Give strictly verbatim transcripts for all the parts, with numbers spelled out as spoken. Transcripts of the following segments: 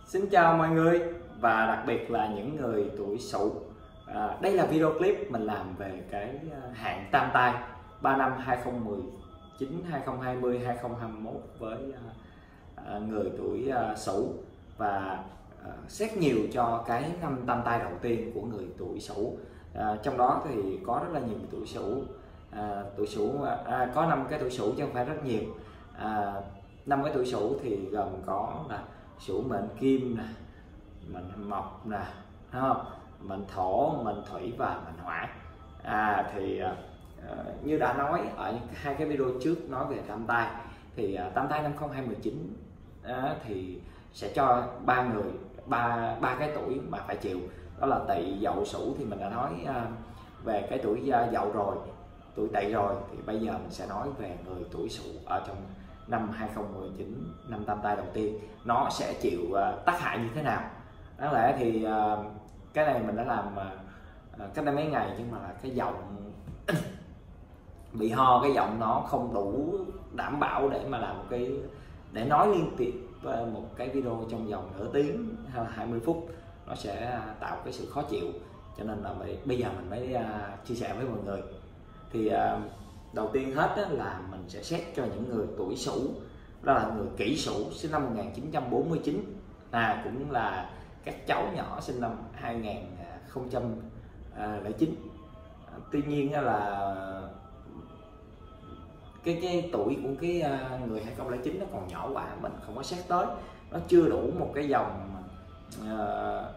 Xin chào mọi người và đặc biệt là những người tuổi Sửu. À, đây là video clip mình làm về cái hạn tam tai ba năm hai không một chín, hai không hai không, hai không hai mốt với à, người tuổi à, Sửu và à, xét nhiều cho cái năm tam tai đầu tiên của người tuổi Sửu. À, trong đó thì có rất là nhiều tuổi Sửu. À, tuổi Sửu à, có năm cái tuổi Sửu chứ không phải rất nhiều. À, năm cái tuổi Sửu thì gồm có là Sửu mệnh Kim nè, mệnh Mộc nè, đúng không? Mệnh Thổ, mệnh Thủy và mệnh Hỏa. À thì uh, như đã nói ở hai cái video trước nói về tam tai thì uh, tam tai năm hai không một chín uh, thì sẽ cho ba người ba ba cái tuổi mà phải chịu, đó là Tỵ, Dậu, Sửu. Thì mình đã nói uh, về cái tuổi uh, Dậu rồi, tuổi Tỵ rồi, thì bây giờ mình sẽ nói về người tuổi Sửu ở trong năm hai không một chín, năm tam tai đầu tiên, nó sẽ chịu uh, tác hại như thế nào. Đáng lẽ thì uh, cái này mình đã làm uh, cách đây mấy ngày, nhưng mà là cái giọng bị ho, cái giọng nó không đủ đảm bảo để mà làm một cái để nói liên tiếp uh, một cái video trong vòng nửa tiếng hay hai mươi phút, nó sẽ tạo cái sự khó chịu, cho nên là bây giờ mình mới uh, chia sẻ với mọi người. Thì uh, đầu tiên hết á, là mình sẽ xét cho những người tuổi Sửu, đó là người Kỷ Sửu sinh năm một nghìn chín trăm bốn mươi chín, à cũng là các cháu nhỏ sinh năm hai nghìn không trăm lẻ chín. À, tuy nhiên là cái cái tuổi của cái người hai không không chín nó còn nhỏ quá, mình không có xét tới, nó chưa đủ một cái dòng uh,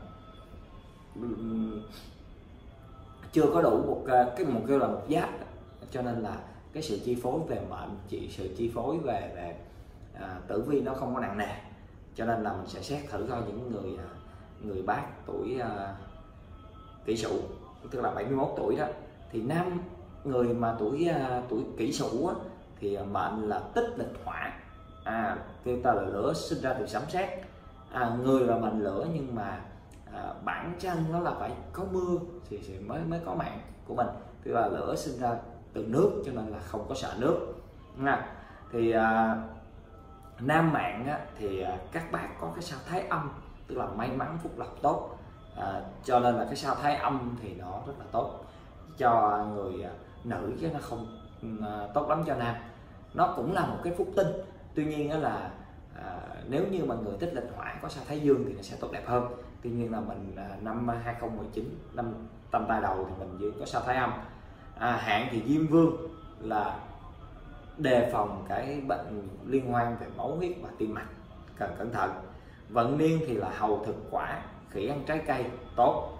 chưa có đủ một cái một kêu là một giáp, cho nên là cái sự chi phối về mệnh, chỉ sự chi phối về về à, tử vi nó không có nặng nề, cho nên là mình sẽ xét thử coi những người người bác tuổi à, Kỷ Sửu, tức là bảy mươi mốt tuổi đó. Thì nam người mà tuổi à, tuổi Kỷ Sửu á, thì mệnh là Tích Lịch Hỏa, à kêu ta là lửa sinh ra từ sấm sét. À, người là mệnh lửa, nhưng mà à, bản chân nó là phải có mưa thì, thì mới mới có mạng của mình, tức là lửa sinh ra từ nước, cho nên là không có sợ nước nha. Thì à, nam mạng á, thì à, các bác có cái sao thái âm, tức là may mắn phúc lộc tốt, à, cho nên là cái sao thái âm thì nó rất là tốt cho người à, nữ, chứ nó không à, tốt lắm cho nam. Nó cũng là một cái phúc tinh, tuy nhiên đó là à, nếu như mà người Tích Lịch Hỏa có sao thái dương thì nó sẽ tốt đẹp hơn. Tuy nhiên là mình à, năm hai không một chín, năm tam tai đầu thì mình chỉ có sao thái âm. À, hạn thì Diêm Vương là đề phòng cái bệnh liên quan về máu huyết và tim mạch, cần cẩn thận. Vận niên thì là Hầu Thực Quả, khỉ ăn trái cây tốt.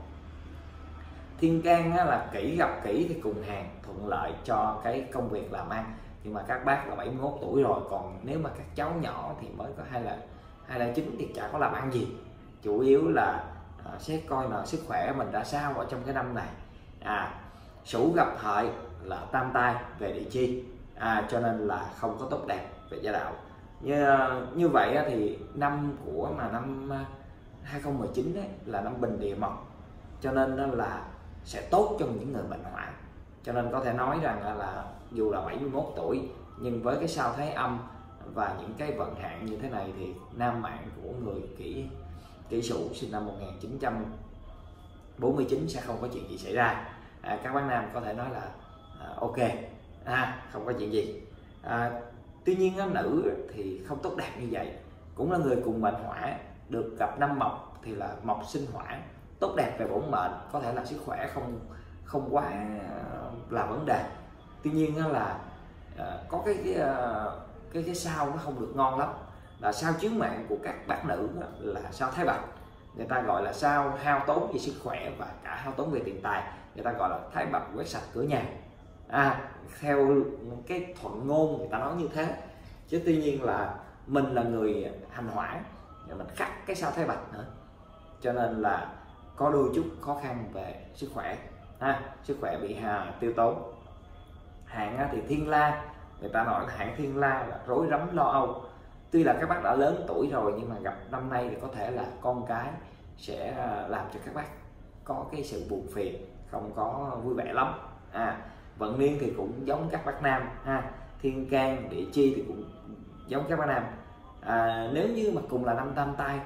Thiên can là Kỷ gặp Kỷ thì cùng hàng, thuận lợi cho cái công việc làm ăn, nhưng mà các bác là bảy mươi mốt tuổi rồi, còn nếu mà các cháu nhỏ thì mới có hai là hai là chín thì chả có làm ăn gì, chủ yếu là à, xét coi là sức khỏe mình ra sao ở trong cái năm này. À, Sửu gặp Hợi là tam tai về địa chi, à, cho nên là không có tốt đẹp về gia đạo. Như như vậy thì năm của mà năm hai không một chín đấy là năm Bình Địa Mộc, cho nên là sẽ tốt cho những người mệnh Hỏa. Cho nên có thể nói rằng là dù là bảy mươi mốt tuổi, nhưng với cái sao thái âm và những cái vận hạn như thế này thì nam mạng của người Kỷ Kỷ Sửu sinh năm một nghìn chín trăm bốn mươi chín sẽ không có chuyện gì xảy ra. À, các bác nam có thể nói là à, ok, à, không có chuyện gì. À, tuy nhiên á, nữ thì không tốt đẹp như vậy, cũng là người cùng mệnh Hỏa, được gặp năm Mộc thì là Mộc sinh Hỏa, tốt đẹp về bổn mệnh, có thể là sức khỏe không không quá là vấn đề. Tuy nhiên á, là à, có cái cái, cái cái sao nó không được ngon lắm, là sao chiếu mạng của các bác nữ á, là sao Thái Bạch, người ta gọi là sao hao tốn về sức khỏe và cả hao tốn về tiền tài, người ta gọi là Thái Bạch quét sạch cửa nhà. À, theo cái thuận ngôn người ta nói như thế, chứ tuy nhiên là mình là người hành Hỏa, mình khắc cái sao Thái Bạch nữa, cho nên là có đôi chút khó khăn về sức khỏe, ha, sức khỏe bị hà tiêu tốn. Hạn thì Thiên La, người ta nói là hạn Thiên La là rối rắm lo âu. Tuy là các bác đã lớn tuổi rồi, nhưng mà gặp năm nay thì có thể là con cái sẽ làm cho các bác có cái sự buồn phiền, không có vui vẻ lắm. À, vận niên thì cũng giống các bác nam, ha, thiên can địa chi thì cũng giống các bác nam. À, nếu như mà cùng là năm tam tai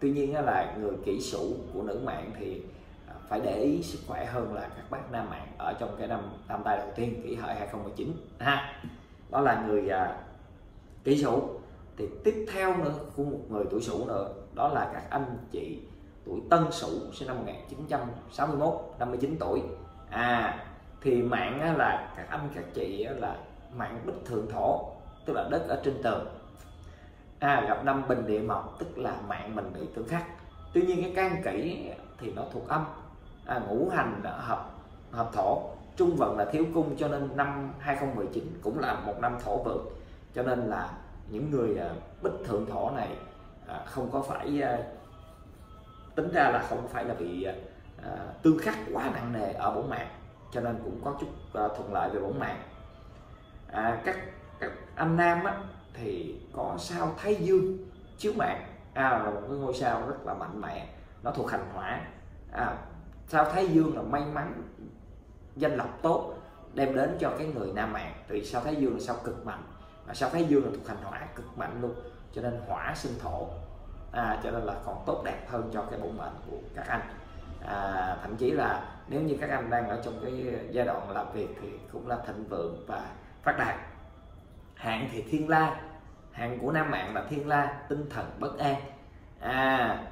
tuy nhiên là người kỷ sửu của nữ mạng thì phải để ý sức khỏe hơn là các bác nam mạng ở trong cái năm tam tai đầu tiên kỷ hợi hai không một chín ha. Đó là người à, kỷ sửu. Thì tiếp theo nữa của một người tuổi Sửu nữa, đó là các anh chị tuổi Tân Sửu sinh năm một nghìn chín trăm sáu mươi mốt, năm mươi chín tuổi. À thì mạng á, là các anh các chị á, là mạng bích thượng thổ, tức là đất ở trên tường. À, gặp năm bình địa mộc, tức là mạng mình bị tương khắc. Tuy nhiên cái can kỷ thì nó thuộc âm, à, ngũ hành là hợp hợp thổ, trung vận là thiếu cung, cho nên năm hai không một chín cũng là một năm thổ vượng. Cho nên là những người à, bích thượng thổ này à, không có phải à, tính ra là không phải là bị à, tương khắc quá nặng nề ở bổn mạng, cho nên cũng có chút à, thuận lợi về bổn mạng. À, các các anh nam á, thì có sao Thái Dương chiếu mạng, à, là một cái ngôi sao rất là mạnh mẽ, nó thuộc hành hỏa. À, sao Thái Dương là may mắn, danh lộc tốt đem đến cho cái người nam mạng, thì sao Thái Dương là sao cực mạnh, và sao Thái Dương là thuộc hành hỏa cực mạnh luôn, cho nên hỏa sinh thổ. À, cho nên là còn tốt đẹp hơn cho cái bổn mệnh của các anh. À, thậm chí là nếu như các anh đang ở trong cái giai đoạn làm việc thì cũng là thịnh vượng và phát đạt. Hạn thì thiên la, hạn của nam mạng là thiên la, tinh thần bất an. À,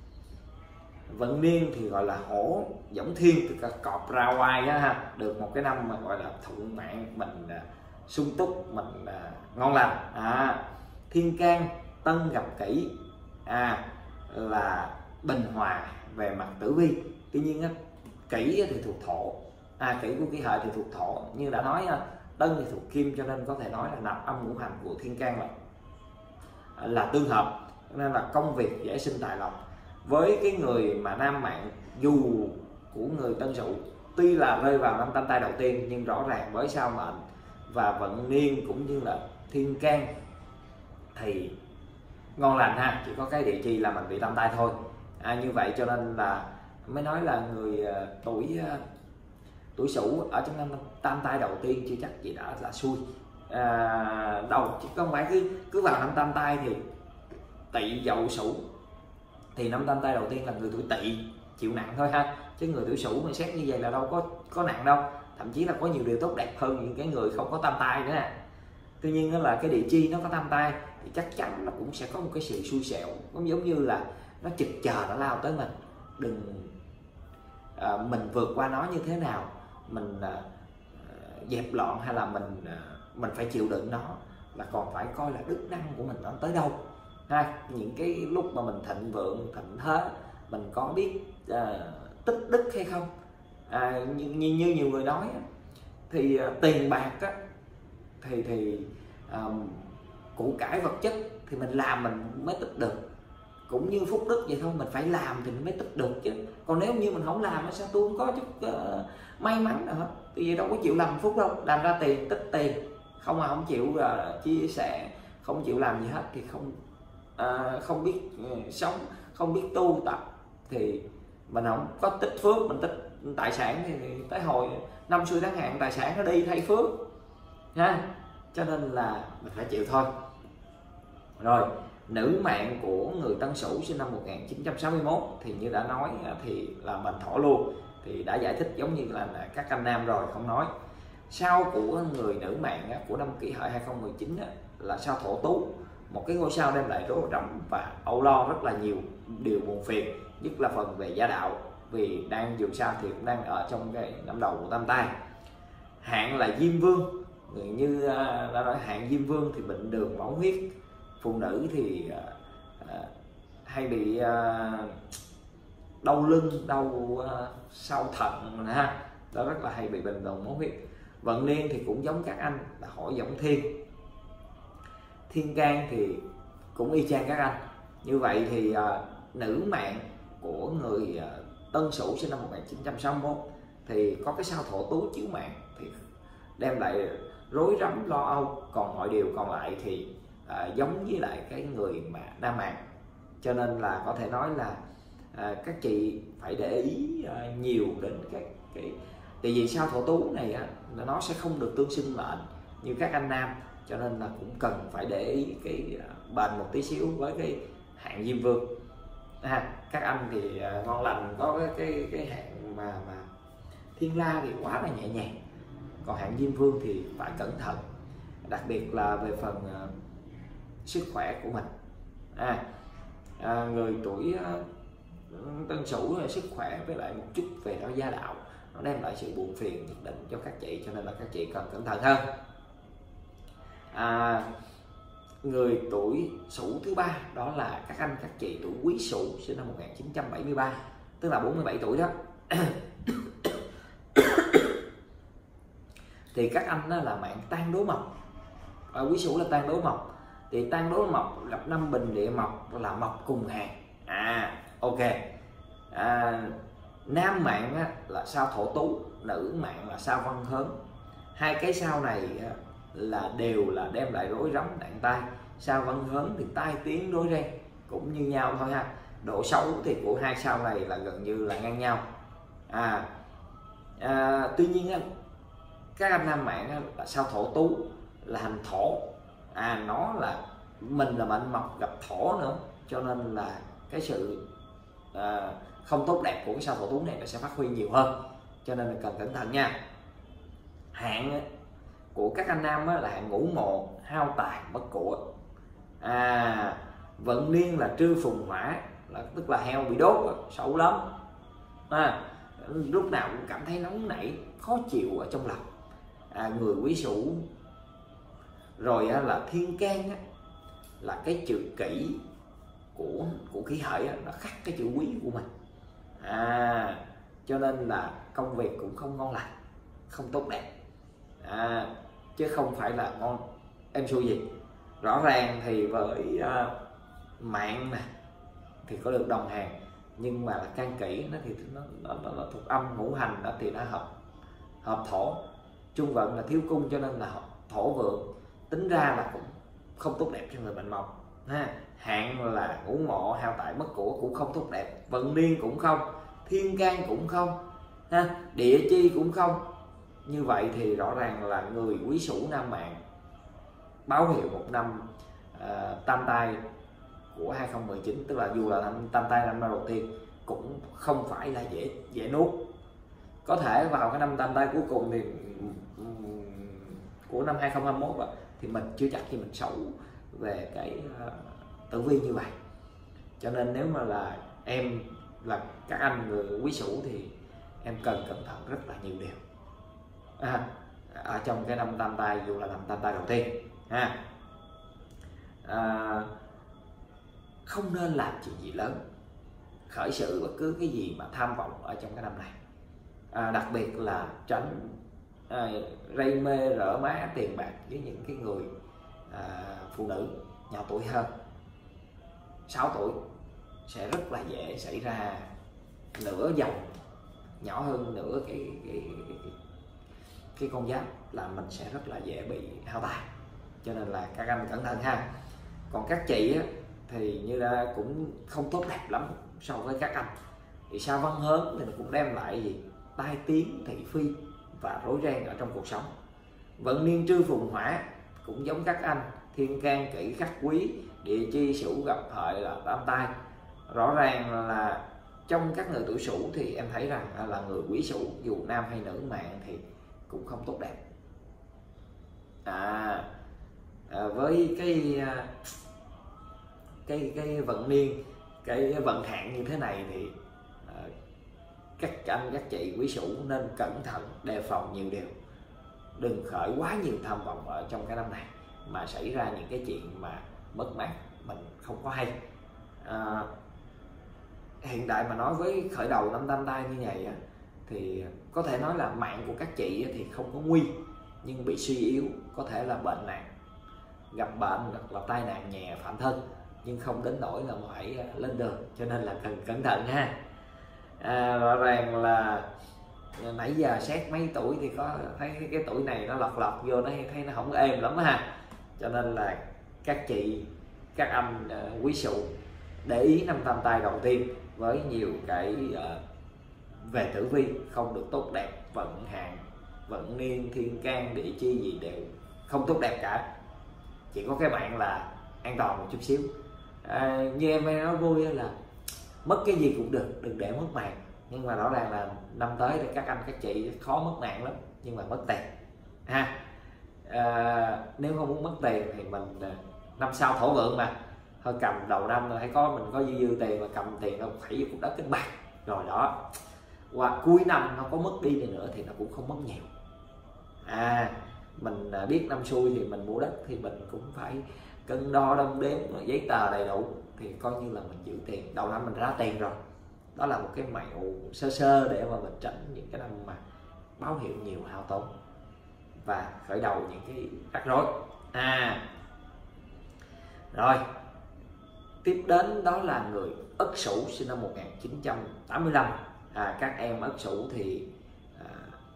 vận niên thì gọi là hổ giống thiên, từ cọp ra oai đó ha, được một cái năm mà gọi là thuận mạng, mình uh, sung túc, mình uh, ngon lành. À, thiên can tân gặp kỷ, à, là bình hòa về mặt tử vi. Tuy nhiên á, kỷ thì thuộc thổ, à, kỷ của kỷ hợi thì thuộc thổ, như đã nói ha, tân thì thuộc kim, cho nên có thể nói là nạp âm ngũ hành của thiên can là là tương hợp, nên là công việc dễ sinh tài lộc. Với cái người mà nam mạng dù của người Tân Sửu tuy là rơi vào năm tam tai đầu tiên, nhưng rõ ràng với sao mệnh và vận niên cũng như là thiên can thì ngon lành ha, chỉ có cái địa chi là mình bị tam tai thôi. À, như vậy cho nên là mới nói là người uh, tuổi uh, tuổi Sửu ở trong năm tam tai đầu tiên chưa chắc gì đã là xui. À, đâu chứ không phải cứ cứ vào năm tam tai thì Tỵ Dậu Sửu, thì năm tam tai đầu tiên là người tuổi Tỵ chịu nặng thôi ha, chứ người tuổi Sửu mà xét như vậy là đâu có có nặng đâu, thậm chí là có nhiều điều tốt đẹp hơn những cái người không có tam tai nữa. Tuy nhiên đó là cái địa chi nó có tam tai thì chắc chắn nó cũng sẽ có một cái sự xui xẻo, cũng giống như là nó chực chờ nó lao tới mình. Đừng à, mình vượt qua nó như thế nào, mình à, dẹp loạn hay là mình à, mình phải chịu đựng nó, là còn phải coi là đức năng của mình nó tới đâu ha. Những cái lúc mà mình thịnh vượng thịnh thế, mình có biết à, tích đức hay không. À, như, như, như nhiều người nói thì à, tiền bạc á, thì thì à, củ cải vật chất thì mình làm mình mới tích được, cũng như phúc đức vậy thôi, mình phải làm thì mình mới tích được chứ. Còn nếu như mình không làm sao tôi không có chút uh, may mắn nào hết, thì vậy đâu có chịu làm phúc đâu, làm ra tiền tích tiền, không mà không chịu uh, chia sẻ, không chịu làm gì hết thì không uh, không biết uh, sống, không biết tu tập thì mình không có tích phước, mình tích tài sản thì, thì tới hồi năm xuôi tháng hạn tài sản nó đi thay phước ha, cho nên là mình phải chịu thôi. Rồi nữ mạng của người Tân Sửu sinh năm một nghìn chín trăm sáu mươi mốt thì như đã nói thì là mệnh thổ luôn, thì đã giải thích giống như là các anh nam rồi không nói. Sao của người nữ mạng của năm kỷ hợi hai không một chín là sao thổ tú, một cái ngôi sao đem lại rối rắm và âu lo rất là nhiều điều buồn phiền, nhất là phần về gia đạo, vì đang dù sao thì cũng đang ở trong cái năm đầu của tam tai. Hạn là Diêm Vương, như đã nói hạn Diêm Vương thì bệnh đường máu huyết, phụ nữ thì uh, uh, hay bị uh, đau lưng, đau uh, sau thận ha, đó rất là hay bị bệnh đường máu huyết. Vận niên thì cũng giống các anh là hổ giống thiên. Thiên can thì cũng y chang các anh. Như vậy thì uh, nữ mạng của người uh, Tân Sửu sinh năm một nghìn chín trăm sáu mươi mốt thì có cái sao thổ tú chiếu mạng thì đem lại rối rắm lo âu, còn mọi điều còn lại thì À, giống với lại cái người mà nam mạng, cho nên là có thể nói là à, các chị phải để ý à, nhiều đến cái cái tại vì sao thổ tú này á, là nó sẽ không được tương sinh mệnh như các anh nam, cho nên là cũng cần phải để ý cái à, bền một tí xíu với cái hạn Diêm Vương. À, các anh thì uh, ngon lành có cái cái, cái hạn mà mà Thiên La thì quá là nhẹ nhàng, còn hạn Diêm Vương thì phải cẩn thận, đặc biệt là về phần uh, sức khỏe của mình. À, à người tuổi uh, Tân Sửu sức khỏe với lại một chút về đó gia đạo nó đem lại sự buồn phiền nhất định cho các chị, cho nên là các chị cần cẩn thận hơn. À, người tuổi Sửu thứ ba đó là các anh các chị tuổi Quý Sửu sinh năm một nghìn chín trăm bảy mươi ba, tức là bốn mươi bảy tuổi đó. Thì các anh đó là mạng tan đố mộc, à, Quý Sửu là tan đố mộc, thì tan đố mộc gặp năm bình địa mộc là mộc cùng hàng. À ok. À, nam mạng á, là sao Thổ Tú, nữ mạng là sao Văn Hớn. Hai cái sao này á, là đều là đem lại rối rắm đạn tai. Sao Văn Hớn thì tai tiếng rối ren cũng như nhau thôi ha. Độ xấu thì của hai sao này là gần như là ngang nhau. À, à tuy nhiên á, các anh nam mạng á, là sao Thổ Tú là hành thổ. À, nó là mình là mệnh mộc gặp thổ nữa, cho nên là cái sự à, không tốt đẹp của cái sao Thổ Tú này nó sẽ phát huy nhiều hơn, cho nên là cần cẩn thận nha. Hạn của các anh nam là hạn Ngũ Ngọ, hao tài mất của. À, vận niên là Trư Phùng Hỏa, là tức là heo bị đốt, xấu lắm. À, lúc nào cũng cảm thấy nóng nảy, khó chịu ở trong lòng. À, người Quý Sửu rồi á, là Thiên Can á, là cái chữ kỷ của của khí hợi á, nó khắc cái chữ Quý của mình. À, cho nên là công việc cũng không ngon lành, không tốt đẹp. À, chứ không phải là ngon em xuôi gì. Rõ ràng thì với uh, mạng nè thì có được đồng hàng, nhưng mà là can kỷ nó thì nó, nó, nó, nó thuộc âm, ngũ hành đó thì nó hợp hợp thổ. Trung vận là thiếu cung, cho nên là thổ vượng, tính ra là cũng không tốt đẹp cho người mệnh mộc ha. Hạn là Ngũ Ngọ, hao tài mất của cũng không tốt đẹp, vận niên cũng không, thiên can cũng không ha, địa chi cũng không. Như vậy thì rõ ràng là người Quý Sửu nam mạng báo hiệu một năm uh, tam tai của hai không một chín, tức là dù là năm tam tai năm đầu tiên cũng không phải là dễ dễ nuốt. Có thể vào cái năm tam tai cuối cùng thì um, của năm hai không hai mốt à, thì mình chưa chắc khi mình xấu về cái uh, tử vi như vậy. Cho nên nếu mà là em là các anh người Quý Sửu thì em cần cẩn thận rất là nhiều điều. À, ở trong cái năm tam tai, dù là năm tam tai đầu tiên ha. À, không nên làm chuyện gì lớn, khởi sự bất cứ cái gì mà tham vọng ở trong cái năm này. À, đặc biệt là tránh à, rây mê rỡ má tiền bạc với những cái người à, phụ nữ nhỏ tuổi hơn sáu tuổi, sẽ rất là dễ xảy ra nửa dòng nhỏ hơn nửa cái cái, cái, cái cái con giáp, là mình sẽ rất là dễ bị hao tài, cho nên là các anh cẩn thận ha. Còn các chị á, thì như là cũng không tốt đẹp lắm so với các anh. Thì sao Văn Hớn thì cũng đem lại gì tai tiếng, thị phi và rối ren ở trong cuộc sống. Vận niên Trư Phùng Hỏa cũng giống các anh, thiên can kỷ khắc quý, địa chi Sửu gặp hợi là tam tai. Rõ ràng là trong các người tuổi Sửu thì em thấy rằng là người Quý Sửu dù nam hay nữ mạng thì cũng không tốt đẹp. À, à với cái cái cái vận niên, cái vận hạn như thế này thì à, các anh các chị Quý Sửu nên cẩn thận, đề phòng nhiều điều, đừng khởi quá nhiều tham vọng ở trong cái năm này mà xảy ra những cái chuyện mà mất mát mình không có hay. À, hiện tại mà nói với khởi đầu năm tam tai như vậy thì có thể nói là mạng của các chị thì không có nguy, nhưng bị suy yếu, có thể là bệnh nặng, gặp bệnh hoặc là tai nạn nhẹ phạm thân, nhưng không đến nỗi là phải lên đường, cho nên là cần cẩn thận ha. À, rõ ràng là nãy giờ xét mấy tuổi thì có thấy cái tuổi này nó lọt lọt vô, nó thấy nó không êm lắm ha, cho nên là các chị các anh uh, Quý Sửu để ý năm tam tai đầu tiên với nhiều cái uh, về tử vi không được tốt đẹp, vận hạn, vận niên, thiên can, địa chi gì đều không tốt đẹp cả, chỉ có cái bạn là an toàn một chút xíu. À, như em hay nói vui là mất cái gì cũng được, đừng để mất mạng. Nhưng mà rõ ràng là năm tới thì các anh các chị khó mất mạng lắm, nhưng mà mất tiền ha. À, nếu không muốn mất tiền thì mình năm sau thổ vượng mà, thôi cầm đầu năm là thấy có mình có dư dư tiền mà cầm tiền đâu phải vô cục đất cái bạc rồi đó, và cuối năm nó có mất đi này nữa thì nó cũng không mất nhiều. À, mình biết năm xui thì mình mua đất thì mình cũng phải cân đo đong đếm giấy tờ đầy đủ, thì coi như là mình giữ tiền đầu năm mình ra tiền rồi. Đó là một cái mẹo sơ sơ để mà mình tránh những cái năm mà báo hiệu nhiều hao tốn và khởi đầu những cái rắc rối. À, rồi tiếp đến đó là người Ất Sửu sinh năm một nghìn chín trăm tám mươi lăm. À, các em Ất Sửu thì à,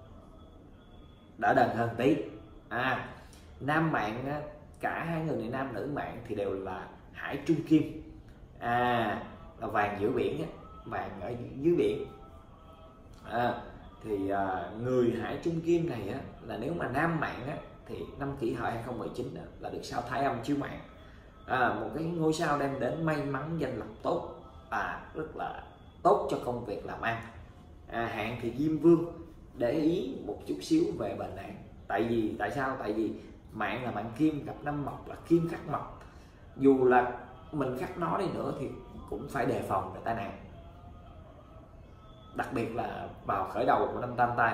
đỡ đần hơn tí. À, nam mạng á, cả hai người này nam nữ mạng thì đều là hải trung kim. À, là vàng giữa biển á, vàng ở dưới biển. À, thì à, người hải trung kim này á, là nếu mà nam mạng á, thì năm Kỷ Hợi hai không một chín á, là được sao Thái Âm chiếu mạng. À, một cái ngôi sao đem đến may mắn danh lộc tốt, à, rất là tốt cho công việc làm ăn. À, hạn thì Diêm Vương, để ý một chút xíu về bệnh nạn. Tại vì tại sao? Tại vì mạng là mạng kim, gặp năm mộc là kim khắc mộc, dù là mình khắc nó đi nữa thì cũng phải đề phòng về tai nạn, đặc biệt là vào khởi đầu của năm Tam Tai.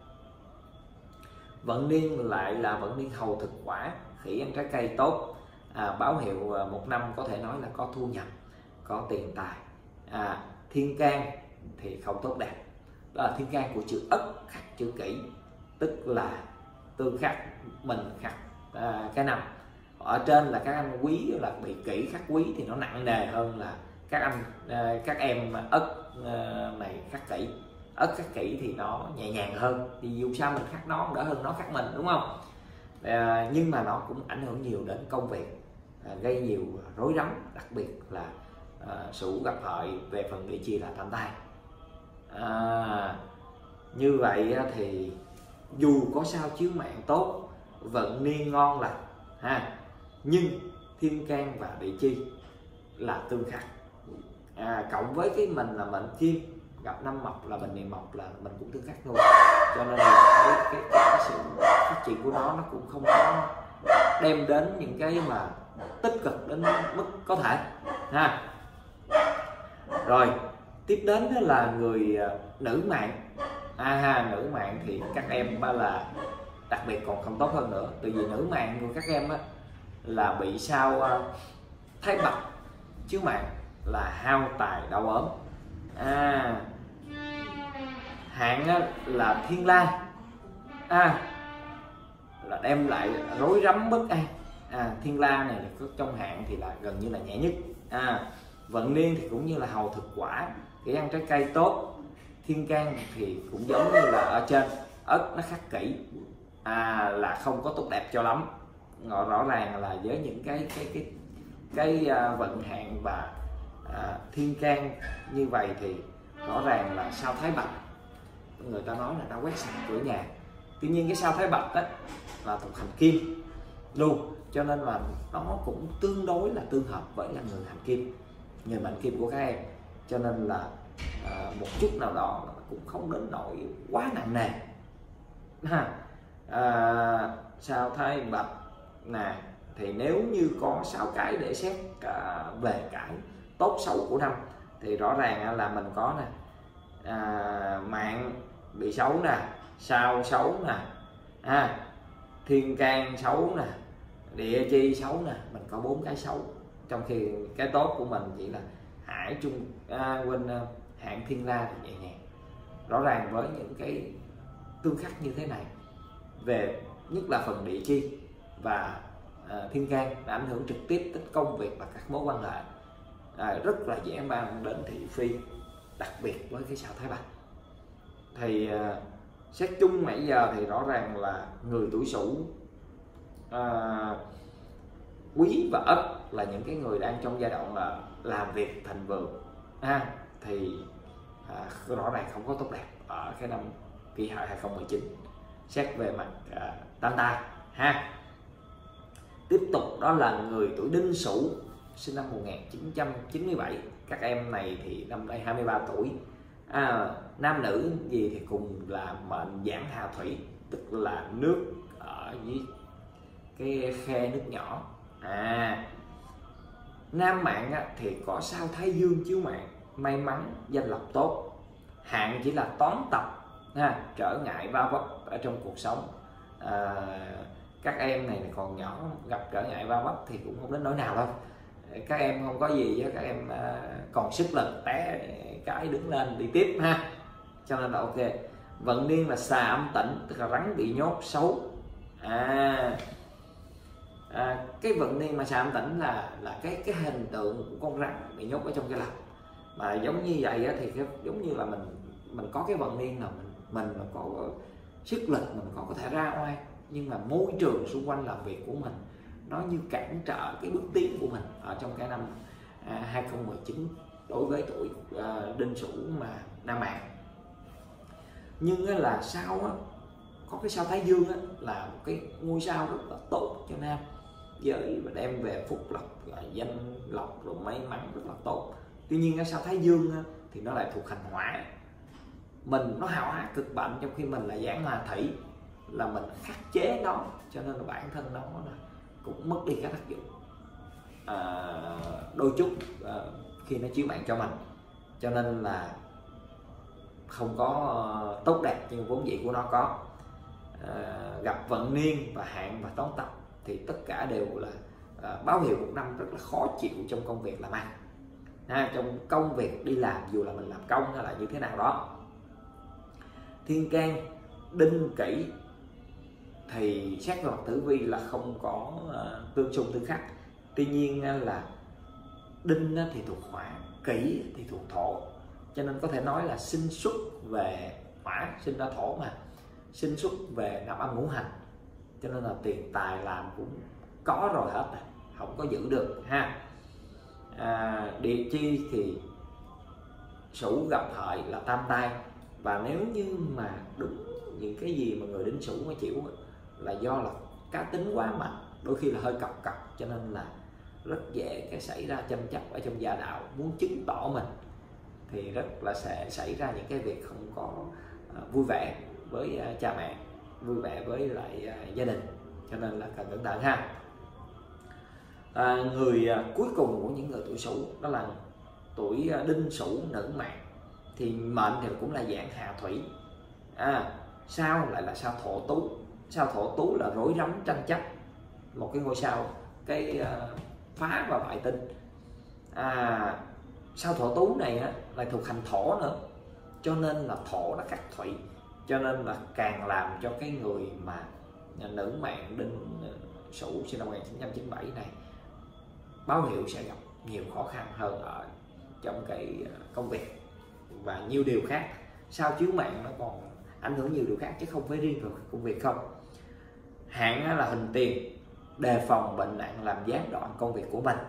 Vận niên lại là vận niên hầu thực quả, khỉ ăn trái cây tốt. À, báo hiệu một năm có thể nói là có thu nhập, có tiền tài. À, thiên can thì không tốt đẹp, đó là thiên can của chữ Ất khắc chữ Kỷ, tức là tương khắc, mình khắc à, cái năm. Ở trên là các anh Quý là bị Kỷ khắc Quý thì nó nặng nề hơn là các anh à, các em Ất à, này khắc Kỷ. Ất khắc Kỷ thì nó nhẹ nhàng hơn, thì dù sao mình khắc nó đỡ hơn nó khắc mình, đúng không? À, nhưng mà nó cũng ảnh hưởng nhiều đến công việc, à, gây nhiều rối rắm, đặc biệt là à, Sửu gặp Hợi về phần địa chi là tam tai. À, như vậy thì dù có sao chiếu mạng tốt, vận niên ngon lành ha, nhưng thiên can và địa chi là tương khắc. À, cộng với cái mình là mệnh kim, gặp năm mộc là mình niệm mộc là mình cũng tương khắc luôn, cho nên là cái, cái, cái sự phát triển của nó nó cũng không có đem đến những cái mà tích cực đến mức có thể ha. Rồi tiếp đến đó là người nữ mạng. À ha, nữ mạng thì các em ba là đặc biệt còn không tốt hơn nữa, tại vì nữ mạng của các em á, là bị sao Thái Bạch chiếu mạng là hao tài đau ốm. À, hạn á, là Thiên La, à, là đem lại rối rắm bất an. À, Thiên La này là trong hạn thì là gần như là nhẹ nhất. À, vận niên thì cũng như là hầu thực quả, cái ăn trái cây tốt. Thiên can thì cũng giống như là ở trên Ất nó khắc Kỷ, à, là không có tốt đẹp cho lắm. Ngọ rõ ràng là với những cái cái cái cái uh, vận hạn và uh, thiên can như vậy thì rõ ràng là sao Thái Bạch, người ta nói là nó quét sạch cửa nhà. Tuy nhiên cái sao Thái Bạch đó là thuộc hành kim luôn, cho nên là nó cũng tương đối là tương hợp với là người hành kim, người mệnh kim của các em, cho nên là à, một chút nào đó cũng không đến nỗi quá nặng nề ha. À, sao Thái Bạch nè, thì nếu như có sáu cái để xét à, về cái tốt xấu của năm thì rõ ràng là mình có nè, à, mạng bị xấu nè, sao xấu nè, à, thiên can xấu nè, địa chi xấu nè, mình có bốn cái xấu, trong khi cái tốt của mình chỉ là hải trung à, quên à, hạn Thiên La thì nhẹ nhàng. Rõ ràng với những cái tương khắc như thế này, về nhất là phần địa chi và à, thiên can đã ảnh hưởng trực tiếp đến công việc và các mối quan hệ, à, rất là dễ mang đến thị phi, đặc biệt với cái sao Thái Bạch. Thì à, xét chung nãy giờ thì rõ ràng là người tuổi Sửu, à, Quý và Ất là những cái người đang trong giai đoạn là làm việc thành vượng, à, thì à, rõ ràng không có tốt đẹp ở cái năm Kỷ Hợi hai không một chín xét về mặt à, tam tai ha. Tiếp tục đó là người tuổi Đinh Sửu, sinh năm một nghìn chín trăm chín mươi bảy, các em này thì năm nay hai mươi ba tuổi. À, nam nữ gì thì cùng là mệnh giảng Hà Thủy, tức là nước ở dưới cái khe nước nhỏ. À, nam mạng á, thì có sao Thái Dương chiếu mạng, may mắn danh lộc tốt. Hạn chỉ là toán tập, ha, trở ngại va vấp ở trong cuộc sống. À, các em này còn nhỏ, gặp trở ngại va vấp thì cũng không đến nỗi nào đâu. Các em không có gì á, các em à, còn sức lực, té cái đứng lên đi tiếp ha, cho nên là ok. Vận niên là xà âm tĩnh, tức là rắn bị nhốt xấu. À, à cái vận niên mà xà âm tĩnh là là cái cái hình tượng của con rắn bị nhốt ở trong cái lồng. Mà giống như vậy á, thì cái, giống như là mình mình có cái vận niên là mình mình mà có sức lực, mình còn có thể ra oai, nhưng mà môi trường xung quanh làm việc của mình nó như cản trở cái bước tiến của mình ở trong cái năm à, hai không một chín đối với tuổi à, Đinh Sửu mà nam mạng. Nhưng á, là sao á, có cái sao Thái Dương á, là một cái ngôi sao rất là tốt cho nam giới và đem về phúc lộc, danh lộc rồi may mắn rất là tốt. Tuy nhiên cái sao Thái Dương á, thì nó lại thuộc hành hỏa, mình nó hào hỏa cực mạnh, trong khi mình là giảng Hà Thủy, là mình khắc chế nó, cho nên là bản thân nó là cũng mất đi cái tác dụng à, đôi chút à, khi nó chiếu mạng cho mình, cho nên là không có uh, tốt đẹp nhưng vốn dĩ của nó có. À, gặp vận niên và hạn và toán tập thì tất cả đều là à, báo hiệu một năm rất là khó chịu trong công việc làm ăn. À, trong công việc đi làm, dù là mình làm công hay là như thế nào đó. Thiên can Đinh Kỷ thì xét về mặt tử vi là không có uh, tương xung tương khắc. Tuy nhiên uh, là Đinh uh, thì thuộc hỏa, Kỷ thì thuộc thổ, cho nên có thể nói là sinh xuất về hỏa, sinh ra thổ mà, sinh xuất về năm âm ngũ hành, cho nên là tiền tài làm cũng có rồi hết rồi, không có giữ được ha. À, địa chi thì Sửu gặp Hợi là tam tai, và nếu như mà đúng những cái gì mà người Đinh Sửu mới chịu là do là cá tính quá mạnh, đôi khi là hơi cọc cọc, cho nên là rất dễ cái xảy ra tranh chấp ở trong gia đạo, muốn chứng tỏ mình thì rất là sẽ xảy ra những cái việc không có uh, vui vẻ với uh, cha mẹ, vui vẻ với lại uh, gia đình, cho nên là cần cẩn thận ha. À, người uh, cuối cùng của những người tuổi Sửu đó là tuổi uh, Đinh Sửu nữ mạng, thì mệnh thì cũng là dạng Hà Thủy. À, sao lại là sao Thổ Tú? Sao Thổ Tú là rối rắm tranh chấp, một cái ngôi sao cái uh, phá vào ngoại tinh. À, sao Thổ Tú này á, lại thuộc hành thổ nữa, cho nên là thổ nó khắc thủy, cho nên là càng làm cho cái người mà nữ mạng Đinh Sửu sinh năm một nghìn chín trăm chín mươi bảy này báo hiệu sẽ gặp nhiều khó khăn hơn ở trong cái công việc và nhiều điều khác. Sao chiếu mạng nó còn ảnh hưởng nhiều điều khác chứ không phải riêng về công việc không. Hạn là hình tiền, đề phòng bệnh nặng làm gián đoạn công việc của mình.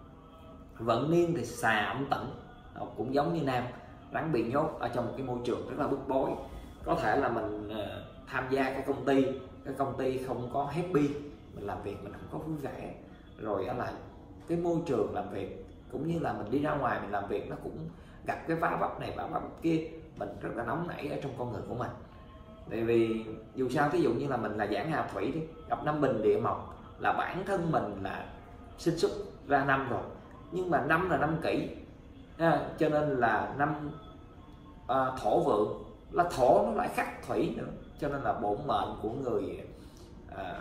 Vận niên thì xà âm tĩnh, cũng giống như nam, rắn bị nhốt ở trong một cái môi trường rất là bức bối. Có thể là mình uh, tham gia cái công ty, cái công ty không có happy, mình làm việc mình không có vui vẻ, rồi đó là cái môi trường làm việc cũng như là mình đi ra ngoài mình làm việc nó cũng gặp cái vá vấp này vá vấp kia, mình rất là nóng nảy ở trong con người của mình. Tại vì dù sao ví dụ như là mình là giảng Hà Thủy đi, gặp năm Bình địa mộc là bản thân mình là sinh xuất ra năm rồi, nhưng mà năm là năm Kỷ, à, cho nên là năm à, thổ vượng, là thổ nó lại khắc thủy nữa, cho nên là bổn mệnh của người à,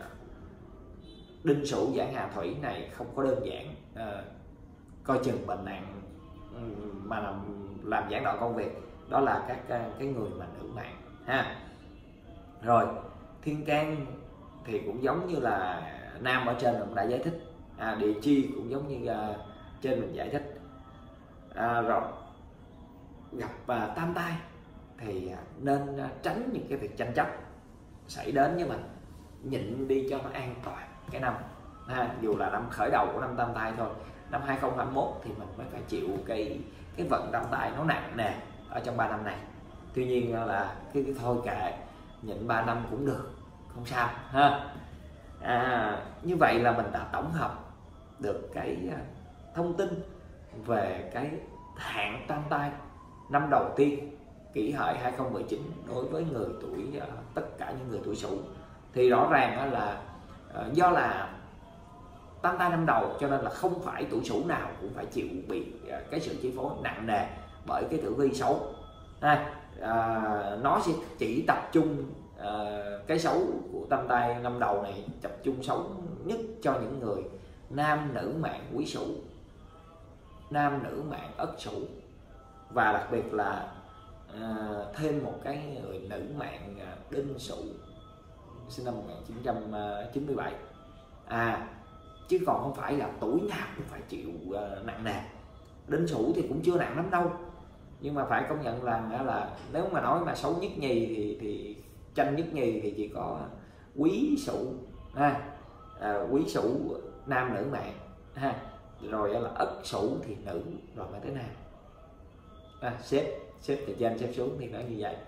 Đinh Sửu giảng Hà Thủy này không có đơn giản, à, coi chừng bệnh nặng mà làm, làm gián đoạn công việc, đó là các cái người mà nữ mạng ha. Rồi thiên can thì cũng giống như là nam ở trên cũng đã giải thích, à, địa chi cũng giống như uh, trên mình giải thích. À, rồi gặp uh, tam tai thì uh, nên uh, tránh những cái việc tranh chấp xảy đến với mình, nhịn đi cho nó an toàn cái năm ha. Dù là năm khởi đầu của năm tam tai thôi, năm hai không hai mốt thì mình mới phải chịu cái cái vận tam tai nó nặng nề ở trong ba năm này. Tuy nhiên là cái, cái thôi kệ, nhịn ba năm cũng được, không sao ha. À, như vậy là mình đã tổng hợp được cái thông tin về cái hạn tam tai năm đầu tiên Kỷ Hợi hai không một chín đối với người tuổi uh, tất cả những người tuổi Sửu. Thì rõ ràng là uh, do là tam tai năm đầu cho nên là không phải tuổi Sửu nào cũng phải chịu bị uh, cái sự chi phối nặng nề bởi cái tử vi xấu. À, uh, nó sẽ chỉ tập trung uh, cái xấu của tam tai năm đầu này tập trung xấu nhất cho những người nam nữ mạng Quý Sửu, nam nữ mạng Ất Sửu, và đặc biệt là à, thêm một cái người nữ mạng Đinh Sửu sinh năm một nghìn chín trăm chín mươi bảy. À, chứ còn không phải là tuổi nào cũng phải chịu uh, nặng nề. Đinh Sửu thì cũng chưa nặng lắm đâu, nhưng mà phải công nhận là là nếu mà nói mà xấu nhất nhì thì thì tranh nhất nhì thì chỉ có Quý Sửu ha, à, Quý Sửu nam nữ mạng ha, rồi là Ất Sửu thì nữ, rồi mới tới nam. À, xếp xếp từ trên xếp xuống thì nó như vậy.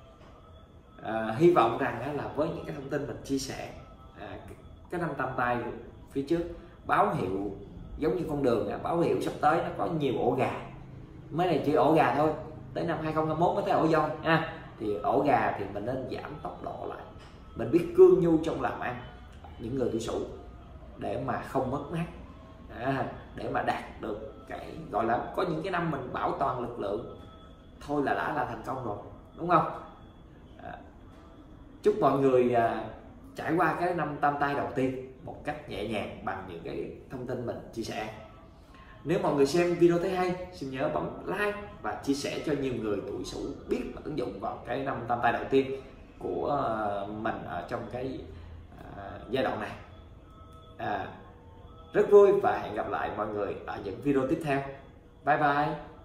À, hy vọng rằng là với những cái thông tin mình chia sẻ, à, cái năm tam tai phía trước báo hiệu giống như con đường, báo hiệu sắp tới nó có nhiều ổ gà. Mới này chỉ ổ gà thôi, tới năm hai không hai mốt mới tới ổ voi ha. Thì ổ gà thì mình nên giảm tốc độ lại, mình biết cương nhu trong làm ăn những người tuổi Sửu để mà không mất mát, à, để mà đạt được cái gọi là có những cái năm mình bảo toàn lực lượng thôi là đã là thành công rồi, đúng không? À, chúc mọi người à, trải qua cái năm tam tai đầu tiên một cách nhẹ nhàng bằng những cái thông tin mình chia sẻ. Nếu mọi người xem video thấy hay, xin nhớ bấm like và chia sẻ cho nhiều người tuổi Sửu biết và ứng dụng vào cái năm tam tai đầu tiên của mình ở trong cái à, giai đoạn này. À, rất vui và hẹn gặp lại mọi người ở những video tiếp theo. Bye bye.